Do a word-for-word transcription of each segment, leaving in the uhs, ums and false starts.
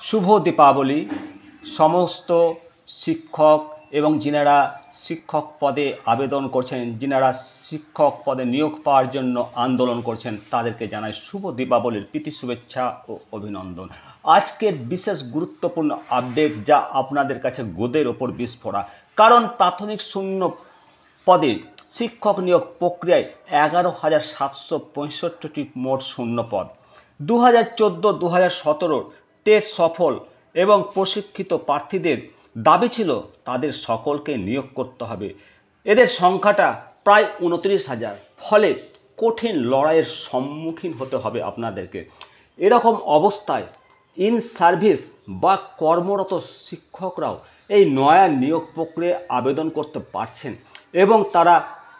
শুভ দীপাবলি সমস্ত শিক্ষক এবং যিনারা শিক্ষক পদে আবেদন করছেন, যিনারা শিক্ষক পদে নিয়োগ পাওয়ার জন্য আন্দোলন করছেন, তাদেরকে জানাই শুভ দীপাবলির প্রীতি শুভেচ্ছা ও অভিনন্দন। আজকের বিশেষ গুরুত্বপূর্ণ আপডেট যা আপনাদের কাছে গোদের ওপর বিস্ফোরা, কারণ প্রাথমিক শূন্য পদে শিক্ষক নিয়োগ প্রক্রিয়ায় এগারো হাজার সাতশো পঁয়ষট্টিটি মোট শূন্য পদ। দু হাজার চোদ্দো দু হাজার সতেরো টেট সফল এবং প্রশিক্ষিত প্রার্থীদের দাবি ছিল তাদের সকলকে নিয়োগ করতে হবে। এদের সংখ্যাটা প্রায় উনত্রিশ হাজার, ফলে কঠিন লড়াইয়ের সম্মুখীন হতে হবে আপনাদেরকে। এরকম অবস্থায় ইন সার্ভিস বা কর্মরত শিক্ষকরাও এই নয়া নিয়োগ প্রক্রিয়ায় আবেদন করতে পারছেন এবং তারা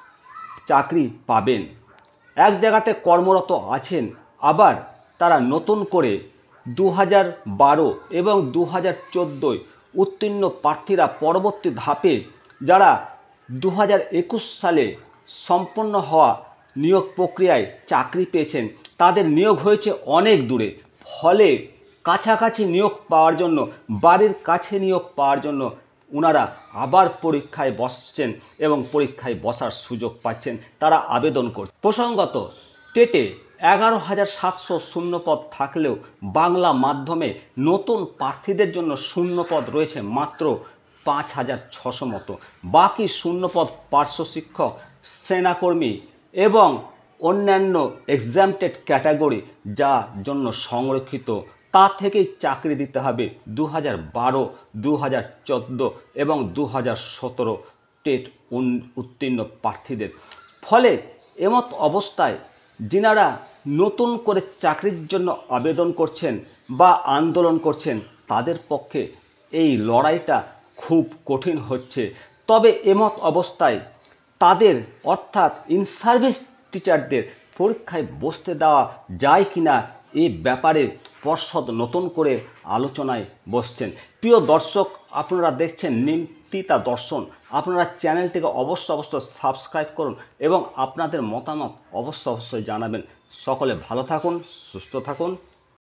চাকরি পাবেন। এক জায়গাতে কর্মরত আছেন, আবার তারা নতুন করে দু হাজার বারো এবং দু হাজার চোদ্দোয় উত্তীর্ণ প্রার্থীরা পরবর্তী ধাপে যারা দু হাজার একুশ সালে সম্পন্ন হওয়া নিয়োগ প্রক্রিয়ায় চাকরি পেয়েছেন, তাদের নিয়োগ হয়েছে অনেক দূরে। ফলে কাছাকাছি নিয়োগ পাওয়ার জন্য, বাড়ির কাছে নিয়োগ পাওয়ার জন্য ওনারা আবার পরীক্ষায় বসছেন এবং পরীক্ষায় বসার সুযোগ পাচ্ছেন, তারা আবেদন করছেন। প্রসঙ্গত, টেটে এগারো হাজার সাতশো শূন্যপদ থাকলেও বাংলা মাধ্যমে নতুন প্রার্থীদের জন্য শূন্যপদ রয়েছে মাত্র পাঁচ হাজার ছশো মতো। বাকি শূন্যপদ পার্শ্ব শিক্ষক, সেনাকর্মী এবং অন্যান্য এক্সামটেড ক্যাটাগরি যার জন্য সংরক্ষিত, তা থেকেই চাকরি দিতে হবে দু হাজার বারো দু হাজার চোদ্দো এবং দু হাজার সতেরো টেট উত্তীর্ণ প্রার্থীদের। ফলে এমত অবস্থায় যিনারা নতুন করে চাকরির জন্য আবেদন করছেন বা আন্দোলন করছেন, তাদের পক্ষে এই লড়াইটা খুব কঠিন হচ্ছে। তবে এমত অবস্থায় তাদের অর্থাৎ ইন সার্ভিস টিচারদের পরীক্ষায় বসতে দেওয়া যায় কিনা এই ব্যাপারে পর্ষদ নতুন করে আলোচনায় বসছেন। প্রিয় দর্শক, আপনারা দেখছেন nimtitadarsan, আপনারা চ্যানেলটিকে অবশ্য অবশ্যই সাবস্ক্রাইব করুন এবং আপনাদের মতামত অবশ্য অবশ্যই জানাবেন। সকলে ভালো থাকুন, সুস্থ থাকুন।